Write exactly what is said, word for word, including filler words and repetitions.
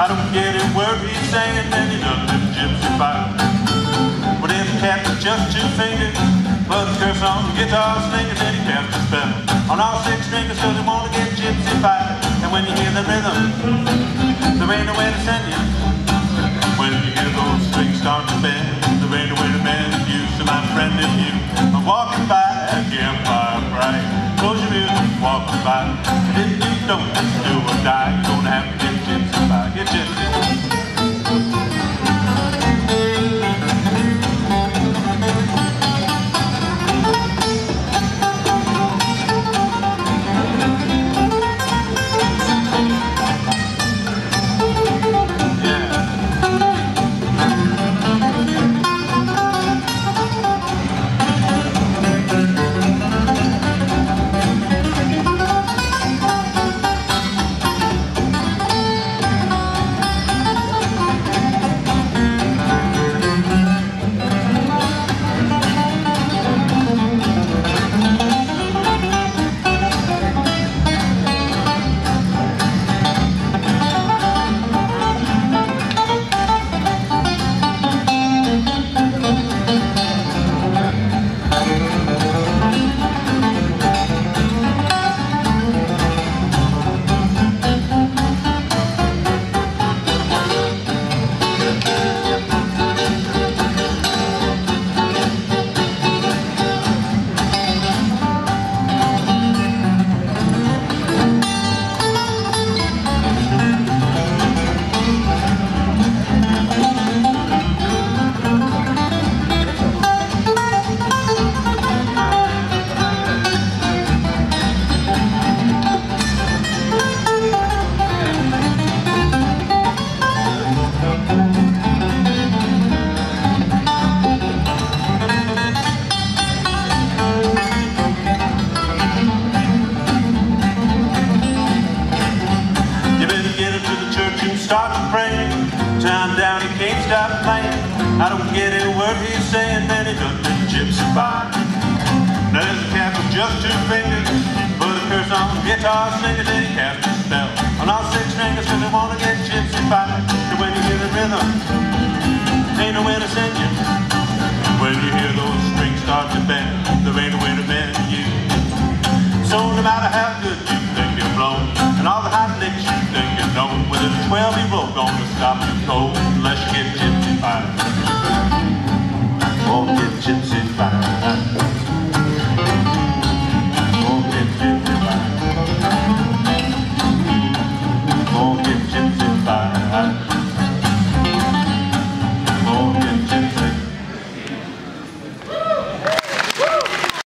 I don't get a word he's saying, then he done this gypsified. Well, his cat was just two fingers, but a curse on the guitar singing, then he cast a spell on all six fingers, cause he wanna get gypsified. And when you hear the rhythm, there ain't no way to send you. When you hear those strings start to bend, there ain't no way to bend you. So my friend, if you are walking by a campfire bright, close your ears and walk by. If you don't do or die, you're gonna have to get gypsified. Get gypsified. Start to pray, time down, he can't stop playing. I don't get a word he's saying, man, he done been gypsified. Now there's a cat with just two fingers, put a curse on the guitar singing, then he cast a spell on all six fingers, cause they wanna get gypsified. And when you hear the rhythm, ain't nowhere to send you.